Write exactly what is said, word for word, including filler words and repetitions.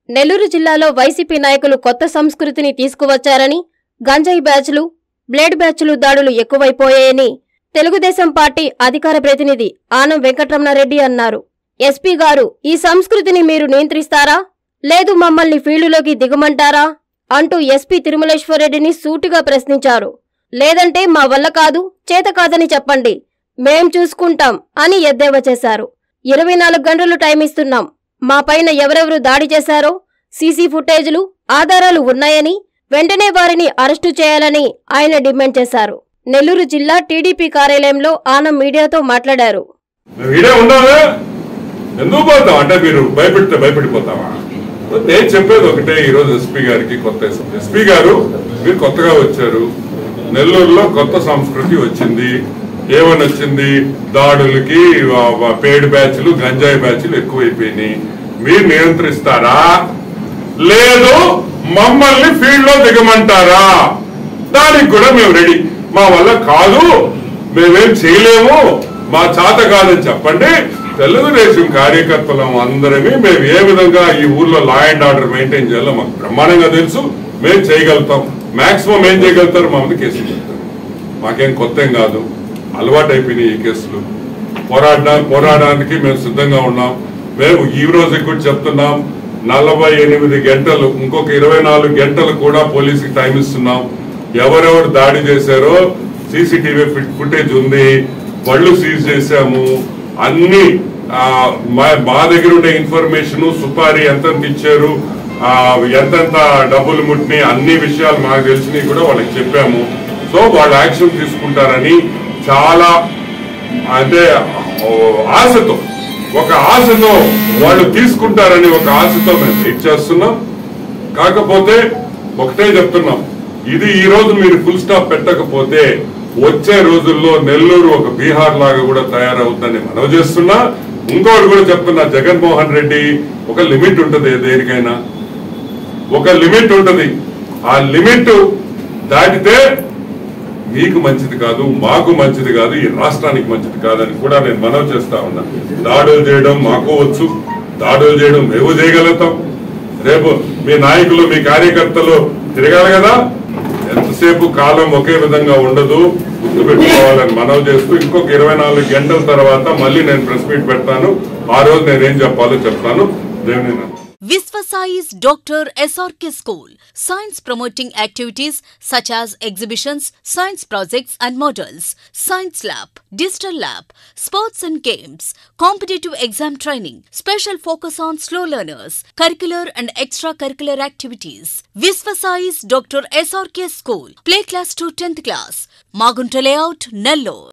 నెల్లూరు జిల్లాలో వైసీపీ నాయకులు కొత్త సంస్కృతిని తీసుకువచ్చారని, గంజాయి బ్యాచ్లు, బ్లేడ్ బ్యాచ్లు దాడులు ఎక్కువైపోయాయని తెలుగుదేశం పార్టీ అధికార ప్రతినిధి ఆనం వెంకటరమణారెడ్డి అన్నారు. ఎస్పీ గారు, ఈ సంస్కృతిని మీరు నియంత్రిస్తారా, లేదు మమ్మల్ని ఫీల్డులోకి దిగమంటారా అంటూ ఎస్పీ తిరుమలేశ్వరరెడ్డిని సూటిగా ప్రశ్నించారు. లేదంటే మా వల్ల కాదు, చేత కాదని చెప్పండి, మేం చూసుకుంటాం అని ఎద్దేవా చేశారు. ఇరవై నాలుగు గంటలు టైం ఇస్తున్నాం, మా పైన ఎవరెవరు దాడి చేశారో సీసీ ఫుటేజ్లు, ఆధారాలు ఉన్నాయని వెంటనే వారిని అరెస్టు చేయాలని ఆయన డిమాండ్ చేశారు. నెల్లూరు జిల్లా టీడీపీ కార్యాలయంలో ఆనం మీడియాతో మాట్లాడారు. ఎందుకు పోతాం అంటే మీరు భయపెడితే భయపడిపోతావా? నేను చెప్పేది ఒకటే, ఈరోజు ఎస్పీ గారికి కొత్త ఎస్పీ గారు మీరు కొత్తగా వచ్చారు. నెల్లూరులో కొత్త సంస్కృతి వచ్చింది. ఏమని వచ్చింది? దాడులకి పేడ్ బ్యాచ్లు, గంజాయి బ్యాచ్లు ఎక్కువైపోయినాయి. మీరు నియంత్రిస్తారా, లేదు మమ్మల్ని ఫీల్డ్ లో దిగమంటారా? దానికి కూడా మేము రెడీ. మా వల్ల కాదు, మేమేం చేయలేము, మా చేత కాదని చెప్పండి. తెలుగుదేశం కార్యకర్తలం అందరమే మేము ఏ విధంగా ఈ ఊర్లో లా అండ్ ఆర్డర్ మెయింటైన్ చేయాలో మాకు బ్రహ్మాండంగా తెలుసు. మేము చేయగలుగుతాం. మాక్సిమం ఏం చేయగలుగుతారు? మా మీద కేసులు చెప్తారు. మాకేం కొత్త ఏం కాదు, అలవాటు అయిపోయినాయి ఈ కేసులు. పోరాడా పోరాడడానికి మేము సిద్ధంగా ఉన్నాం. మేము ఈ రోజు కూడా చెప్తున్నాం, నలభై ఎనిమిది గంటలు ఇంకొక ఇరవై నాలుగు గంటలు కూడా పోలీసుకి టైం ఇస్తున్నాం. ఎవరెవరు దాడి చేశారో సీసీటీవీ ఫుటేజ్ ఉంది, బళ్ళు సీజ్ చేశాము. అన్ని మా దగ్గర ఉండే ఇన్ఫర్మేషన్, సుపారీ ఎంతెంత ఇచ్చారు, ఎంతెంత డబ్బులు ముట్టిని, అన్ని విషయాలు మాకు తెలిసినవి కూడా వాళ్ళకి చెప్పాము. సో వాళ్ళు యాక్షన్ తీసుకుంటారని చాలా అంటే ఆశతో, ఒక ఆశతో వాళ్ళు తీసుకుంటారని ఒక ఆశతో మేము వెయిట్ చేస్తున్నాం. కాకపోతే ఒకటే చెప్తున్నాం, ఇది ఈ రోజు మీరు ఫుల్ స్టాప్ పెట్టకపోతే వచ్చే రోజుల్లో నెల్లూరు ఒక బీహార్ లాగా కూడా తయారవుతుందని మనవి చేస్తున్నా. ఇంకోటి కూడా చెప్తున్నా, జగన్మోహన్ రెడ్డి ఒక లిమిట్ ఉంటుంది, దేనికైనా ఒక లిమిట్ ఉంటుంది. ఆ లిమిట్ దాటితే మీకు మంచిది కాదు, మాకు మంచిది కాదు, ఈ రాష్ట్రానికి మంచిది కాదని కూడా నేను మనవి చేస్తా ఉన్నా. దాడులు చేయడం మాకు వచ్చు, దాడులు చేయడం మేము చేయగలుగుతాం. రేపు మీ నాయకులు, మీ కార్యకర్తలు తిరగాలి కదా. ఎంతసేపు కాలం ఒకే విధంగా ఉండదు, గుర్తుపెట్టుకోవాలని మనవి చేస్తూ ఇంకొక ఇరవై నాలుగు గంటల తర్వాత మళ్ళీ నేను ప్రెస్ మీట్ పెడతాను. ఆ రోజు నేనేం చెప్పాలో చెప్తాను. దేవుని Visvasai's Doctor S R K School. Science promoting activities such as exhibitions, science projects and models, science lab, digital lab, sports and games, competitive exam training, special focus on slow learners, curricular and extracurricular activities. Visvasai's Doctor S R K School. Play class to tenth class. Magunta Layout, Nellore.